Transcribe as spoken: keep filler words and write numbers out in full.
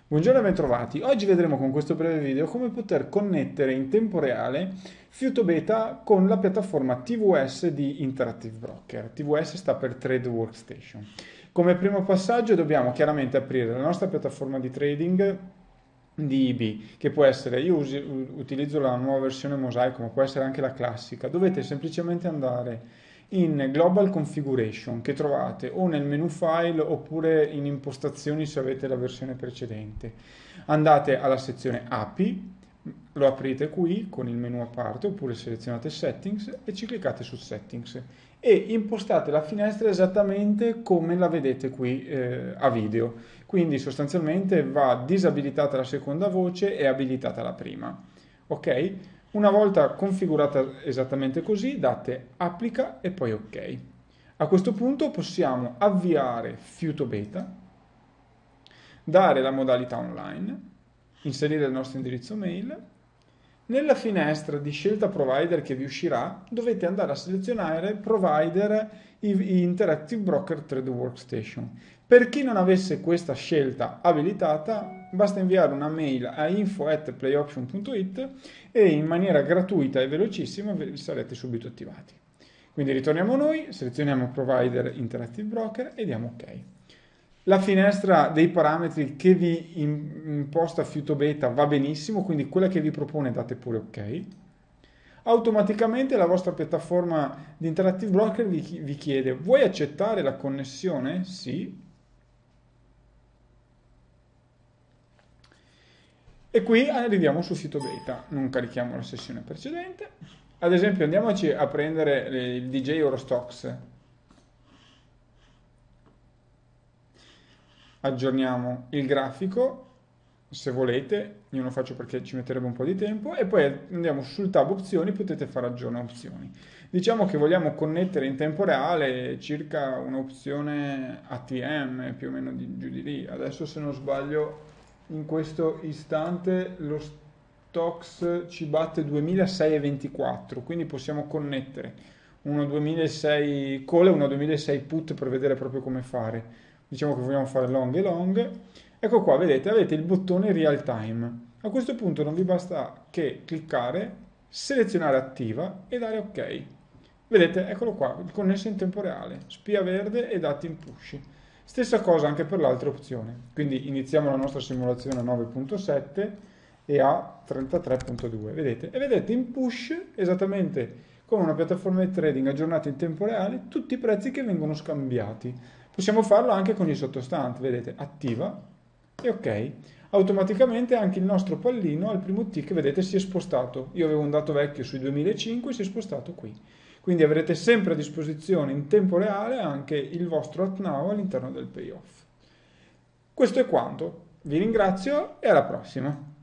Buongiorno e bentrovati. Oggi vedremo con questo breve video come poter connettere in tempo reale FutuBeta con la piattaforma T V S di Interactive Broker. T V S sta per Trade Workstation. Come primo passaggio dobbiamo chiaramente aprire la nostra piattaforma di trading di I B, che può essere, io usi- utilizzo la nuova versione Mosaico, ma può essere anche la classica. Dovete semplicemente andare in Global Configuration, che trovate o nel menu file oppure in impostazioni se avete la versione precedente. Andate alla sezione A P I, lo aprite qui con il menu a parte oppure selezionate Settings e ci cliccate su Settings e impostate la finestra esattamente come la vedete qui eh, a video. Quindi sostanzialmente va disabilitata la seconda voce e abilitata la prima. Ok? Una volta configurata esattamente così, date applica e poi ok. A questo punto possiamo avviare FutuBeta, dare la modalità online, inserire il nostro indirizzo mail. Nella finestra di scelta provider che vi uscirà, dovete andare a selezionare provider Interactive Broker Trade Workstation. Per chi non avesse questa scelta abilitata, basta inviare una mail a info at playoption punto it e in maniera gratuita e velocissima sarete subito attivati. Quindi ritorniamo noi, selezioniamo provider Interactive Broker e diamo ok. La finestra dei parametri che vi imposta FutuBeta va benissimo, quindi quella che vi propone date pure ok. Automaticamente la vostra piattaforma di Interactive Broker vi, vi chiede: vuoi accettare la connessione? Sì. E qui arriviamo su FutuBeta, non carichiamo la sessione precedente. Ad esempio andiamoci a prendere il D J Eurostox. Aggiorniamo il grafico, se volete, io lo faccio perché ci metterebbe un po' di tempo, e poi andiamo sul tab opzioni, potete fare aggiorna opzioni. Diciamo che vogliamo connettere in tempo reale circa un'opzione A T M, più o meno di, giù di lì. Adesso se non sbaglio, in questo istante lo Stox ci batte duemilasei e ventiquattro, quindi possiamo connettere uno duemilasei call e uno duemilasei put per vedere proprio come fare. Diciamo che vogliamo fare long e long. Ecco qua, vedete, avete il bottone real time. A questo punto non vi basta che cliccare, selezionare attiva e dare ok. Vedete, eccolo qua, il connesso in tempo reale, spia verde e dati in push. Stessa cosa anche per l'altra opzione. Quindi iniziamo la nostra simulazione a nove punto sette e a trentatré punto due. Vedete? E vedete in push, esattamente come una piattaforma di trading aggiornata in tempo reale, tutti i prezzi che vengono scambiati. Possiamo farlo anche con i sottostanti, vedete, attiva e ok. Automaticamente anche il nostro pallino al primo tick, vedete, si è spostato. Io avevo un dato vecchio sui duemilacinque, si è spostato qui. Quindi avrete sempre a disposizione in tempo reale anche il vostro at now all'interno del payoff. Questo è quanto. Vi ringrazio e alla prossima.